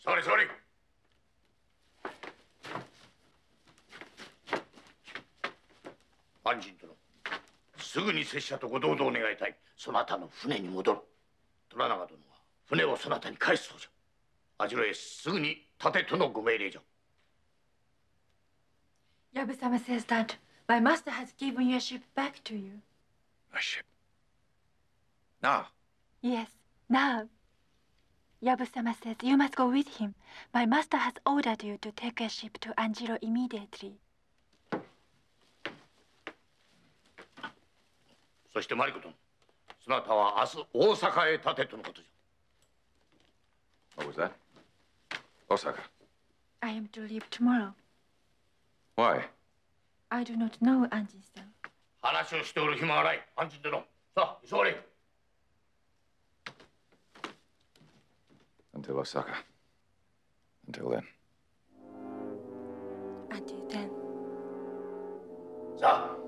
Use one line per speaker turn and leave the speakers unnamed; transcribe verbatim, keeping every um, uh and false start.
下がれ下がれ。安心殿、すぐに拙者とご同道願いたい。そなたの船に戻る。虎長殿は船をそなたに返すそうじゃ。網代へすぐに立てとのご命令じゃ。
Yabu-sama says that my master has given your ship back to you.
My ship? Now?
Yes, now. Yabu-sama says you must go with him. My master has ordered you to take a ship to Anjiro immediately.
そしてマリコ殿、そなたは明日大阪へ立てとのことじゃ。
What was that? Osaka.
I am to leave tomorrow.
Why?
I do not know, Anjin-San.
話をしておる暇はない。安心殿、さあ急がれ。
Until Osaka. Until then.
Until then.
さあ。